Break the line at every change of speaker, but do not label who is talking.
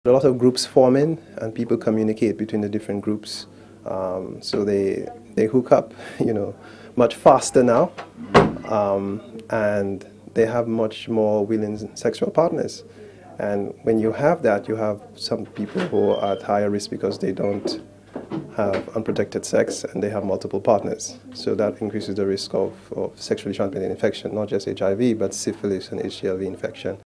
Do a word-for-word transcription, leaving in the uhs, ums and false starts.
A lot of groups forming and people communicate between the different groups. Um, so they, they hook up, you know, much faster now, um, and they have much more willing sexual partners. And when you have that, you have some people who are at higher risk because they don't have unprotected sex and they have multiple partners. So that increases the risk of, of sexually transmitted infection, not just H I V, but syphilis and H C L V infection.